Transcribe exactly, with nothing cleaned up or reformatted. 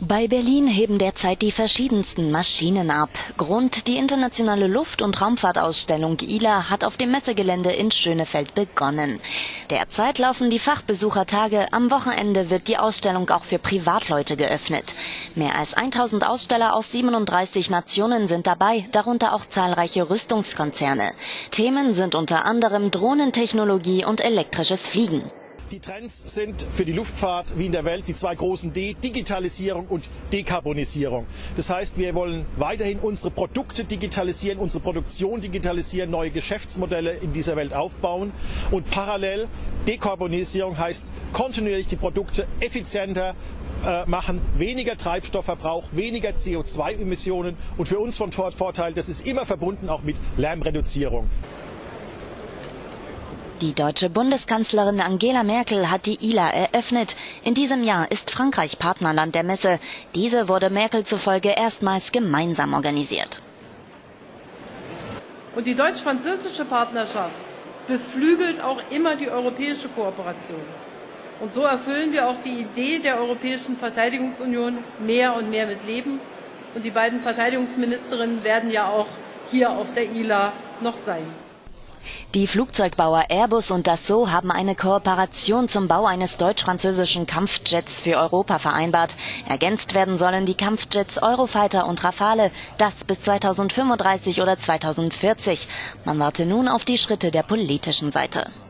Bei Berlin heben derzeit die verschiedensten Maschinen ab. Grund: die internationale Luft- und Raumfahrtausstellung I L A hat auf dem Messegelände in Schönefeld begonnen. Derzeit laufen die Fachbesuchertage. Am Wochenende wird die Ausstellung auch für Privatleute geöffnet. Mehr als tausend Aussteller aus siebenunddreißig Nationen sind dabei, darunter auch zahlreiche Rüstungskonzerne. Themen sind unter anderem Drohnentechnologie und elektrisches Fliegen. Die Trends sind für die Luftfahrt wie in der Welt die zwei großen D, Digitalisierung und Dekarbonisierung. Das heißt, wir wollen weiterhin unsere Produkte digitalisieren, unsere Produktion digitalisieren, neue Geschäftsmodelle in dieser Welt aufbauen. Und parallel Dekarbonisierung heißt kontinuierlich die Produkte effizienter äh, machen, weniger Treibstoffverbrauch, weniger C O zwei Emissionen und für uns von Vorteil, das ist immer verbunden auch mit Lärmreduzierung. Die deutsche Bundeskanzlerin Angela Merkel hat die I L A eröffnet. In diesem Jahr ist Frankreich Partnerland der Messe. Diese wurde Merkel zufolge erstmals gemeinsam organisiert. Und die deutsch-französische Partnerschaft beflügelt auch immer die europäische Kooperation. Und so erfüllen wir auch die Idee der Europäischen Verteidigungsunion mehr und mehr mit Leben. Und die beiden Verteidigungsministerinnen werden ja auch hier auf der I L A noch sein. Die Flugzeugbauer Airbus und Dassault haben eine Kooperation zum Bau eines deutsch-französischen Kampfjets für Europa vereinbart. Ergänzt werden sollen die Kampfjets Eurofighter und Rafale, das bis zweitausendfünfunddreißig oder zweitausendvierzig. Man warte nun auf die Schritte der politischen Seite.